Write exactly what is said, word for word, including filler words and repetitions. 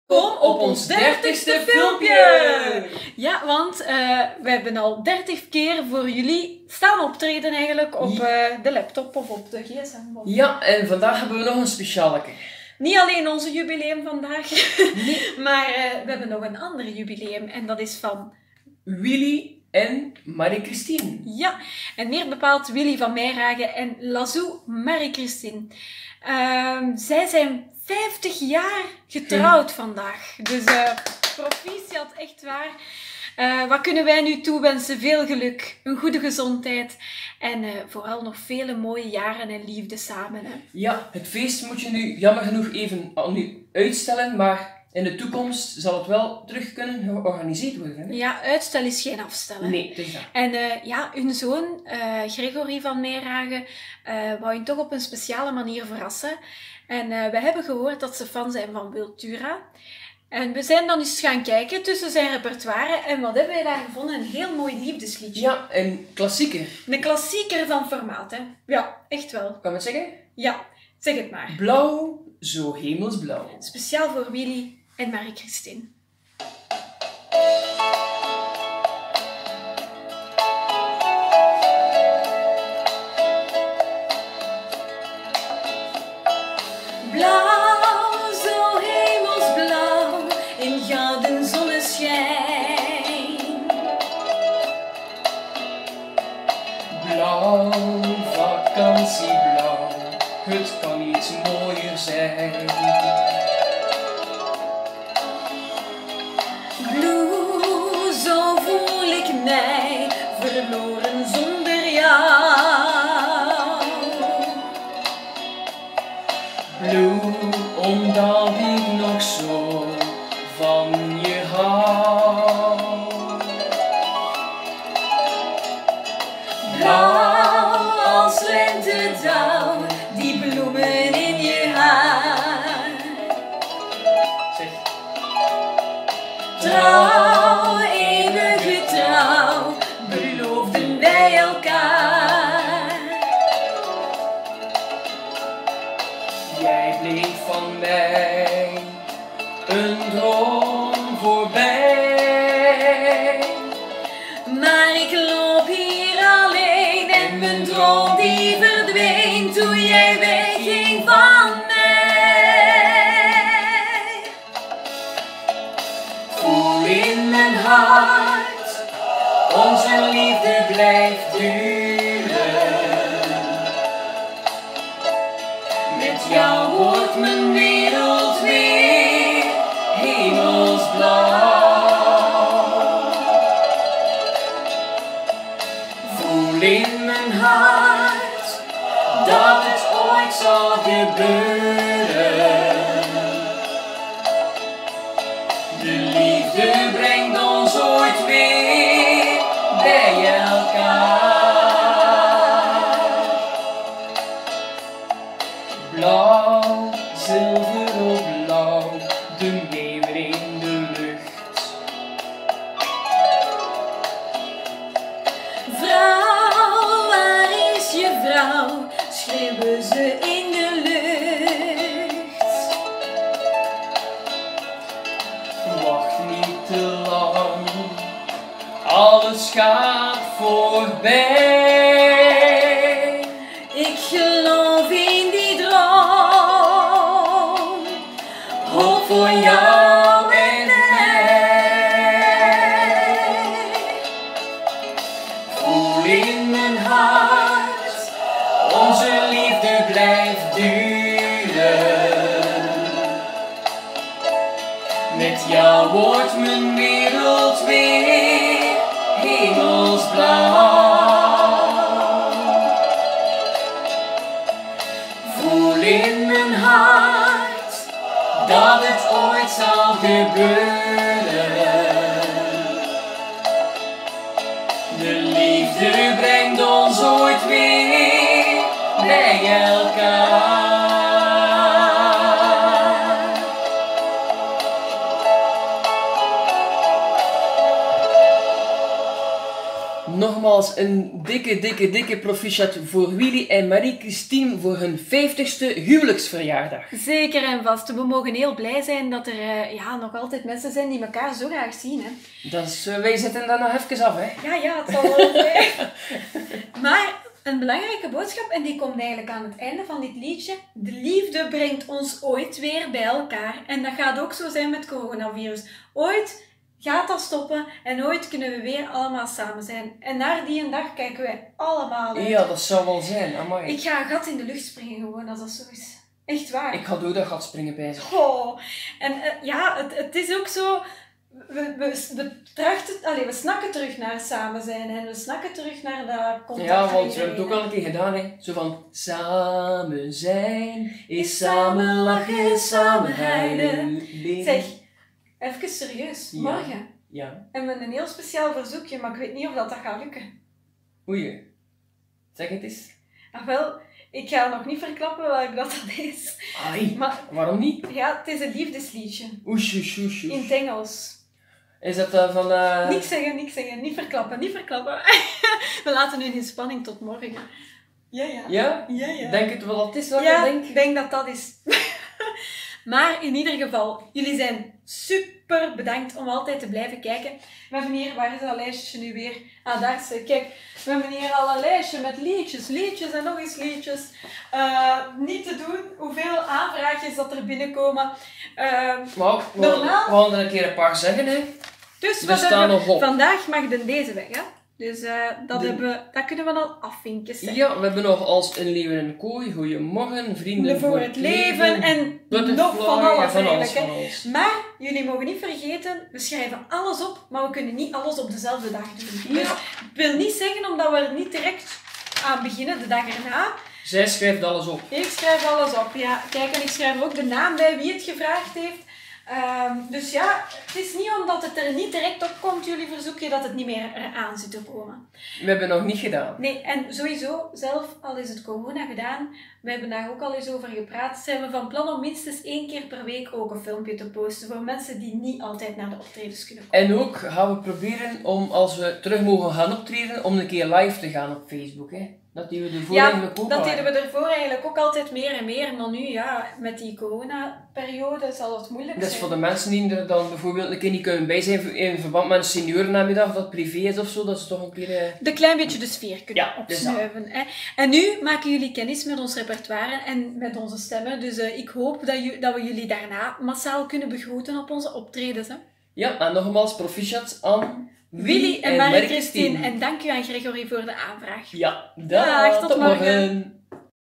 Kom op ons dertigste filmpje! Ja, want uh, we hebben al dertig keer voor jullie staan optreden eigenlijk op uh, de laptop of op de gsm. Ja, en vandaag hebben we nog een speciale. Niet alleen onze jubileum vandaag, nee. maar uh, we hebben nog een ander jubileum en dat is van Willy en Marie-Christine. Ja, en meer bepaald Willy van Meijeragen en Lazou Marie-Christine. Uh, zij zijn vijftig jaar getrouwd vandaag. Dus uh, proficiat, echt waar. Uh, wat kunnen wij nu toewensen? Veel geluk, een goede gezondheid en uh, vooral nog vele mooie jaren en liefde samen. Hè? Ja, het feest moet je nu jammer genoeg even nu uitstellen, maar in de toekomst zal het wel terug kunnen georganiseerd worden. Hè? Ja, uitstel is geen afstellen. Nee, het is dat. En uh, ja, hun zoon, uh, Gregory van Meijeragen, uh, wou je toch op een speciale manier verrassen. En uh, we hebben gehoord dat ze fan zijn van Wiltura. En we zijn dan eens gaan kijken tussen zijn repertoire. En wat hebben wij daar gevonden? Een heel mooi liefdesliedje. Ja, een klassieker. Een klassieker van formaat, hè? Ja, echt wel. Kan je het zeggen? Ja, zeg het maar. Blauw, zo hemelsblauw. Speciaal voor Willy en Marie-Christine. Blauw, zo hemelsblauw, in gouden zonneschijn. Blauw, vakantieblauw, het kan niet mooier zijn. Blue, zo voel ik mij, verloren zonder jou. Blue, omdat ik nog zo van je hou. Blauw als lentedauw, die bloemen in je haar. Zeg. Trouw, eeuwige trouw, beloofden wij elkaar. Jij bleef van mij een droom voorbij. Maar ik loop hier alleen en mijn droom die verdween toen jij wegging van mij. Voel in mijn hart, onze liefde blijft duren. Met jou wordt mijn wereld weer hemelsblauw. Voel in mijn hart dat het ooit zal gebeuren. De liefde brengt ons ooit weer bij elkaar. Blauw, zilver op blauw, de meeuwen in de lucht. Vrouw, waar is je vrouw? Schreeuwen ze in de lucht. Wacht niet te lang, alles gaat voorbij. Ik geloof in die droom, hoop voor jou en mij. Voel in mijn hart, onze liefde blijft duren. Met jou wordt mijn wereld weer hemelsblauw. Voel in mijn hart dat het ooit zal gebeuren. De liefde brengt ons ooit weer bij elkaar. nogmaals een dikke, dikke, dikke proficiat voor Willy en Marie-Christine voor hun vijftigste huwelijksverjaardag. Zeker en vast. We mogen heel blij zijn dat er uh, ja, nog altijd mensen zijn die elkaar zo graag zien. Hè. Dat is, uh, wij zitten daar nog even af, hè? Ja, ja, het zal wel zijn. Maar een belangrijke boodschap, en die komt eigenlijk aan het einde van dit liedje. De liefde brengt ons ooit weer bij elkaar. En dat gaat ook zo zijn met coronavirus. Ooit gaat dat stoppen en ooit kunnen we weer allemaal samen zijn. En naar die een dag kijken wij allemaal uit. Ja, dat zou wel zijn. Amai. Ik ga een gat in de lucht springen gewoon, als dat zo is. Echt waar. Ik ga door dat gat springen bij ze. Oh. En uh, ja, het, het is ook zo... We, we, we, trachten, allez, we snakken terug naar samen zijn en we snakken terug naar dat contact. Ja, want we hebben het ook al een keer gedaan, hè. Zo van, samen zijn is samen lachen, samen huilen. Zeg, even serieus, Ja. morgen Ja. hebben we een heel speciaal verzoekje, maar ik weet niet of dat, dat gaat lukken. Oei. Zeg het eens. Ah, wel, ik ga nog niet verklappen welk dat, dat is. Ai, Maar waarom niet? ja, het is een liefdesliedje. Oesh, oesh, oesh, In oesh. het Engels. Is dat uh, van... Uh... Niks zeggen, niks zeggen. Niet verklappen, niet verklappen. We laten nu in spanning tot morgen. Ja, ja. Ja? Ja, ja. Denk het wel dat het is wat Ja, ik denk? ik denk dat dat is. Maar in ieder geval, jullie zijn super bedankt om altijd te blijven kijken. We hebben hier, waar is dat lijstje nu weer? Ah, daar is het. Kijk, we hebben hier al een lijstje met liedjes, liedjes en nog eens liedjes. Uh, niet te doen hoeveel aanvraagjes dat er binnenkomen. Uh, Maar we, Normaal- we gaan er een keer een paar zeggen, hè. dus We wat staan hebben we- nog op. vandaag mag de deze weg, hè? Dus uh, dat, De- hebben we, dat kunnen we al afvinken. zeg. Ja, we hebben nog als een leeuw en een kooi, goeiemorgen, vrienden Voor het leven en Butterfly, nog van ja, alles van alles, eigenlijk. hè. van alles. Maar jullie mogen niet vergeten, we schrijven alles op, maar we kunnen niet alles op dezelfde dag doen. Ja. Dus het wil niet zeggen omdat we er niet direct aan beginnen, de dag erna. Zij schrijft alles op. Ik schrijf alles op, ja. Kijk, en ik schrijf ook de naam bij wie het gevraagd heeft. Ehm, dus ja, het is niet omdat het er niet direct op komt, jullie verzoekje, dat het niet meer eraan zit te komen. We hebben nog niet gedaan. Nee, en sowieso, zelf al is het corona gedaan, we hebben daar ook al eens over gepraat, zijn we van plan om minstens één keer per week ook een filmpje te posten voor mensen die niet altijd naar de optredens kunnen komen. En ook gaan we proberen om, als we terug mogen gaan optreden, om een keer live te gaan op Facebook, hè. Dat deden we ervoor Ja, eigenlijk ook dat al, deden hè. we ervoor eigenlijk ook altijd meer en meer, maar nu ja, met die corona-periode zal het moeilijk Dat is zijn. voor de mensen die er dan bijvoorbeeld een keer niet kunnen bij zijn in verband met een seniorennamiddag dat privé is of zo, dat ze toch een keer... eh, De klein beetje de sfeer kunnen Ja, dus dat. opsnuiven. Hè. En nu maken jullie kennis met ons repertoire en met onze stemmen. Dus uh, ik hoop dat, ju- dat we jullie daarna massaal kunnen begroeten op onze optredens. Hè. Ja, en nogmaals proficiat aan Willy en Marie-Christine. En dank u aan Gregory voor de aanvraag. Ja, dag, Dag, tot tot morgen. morgen.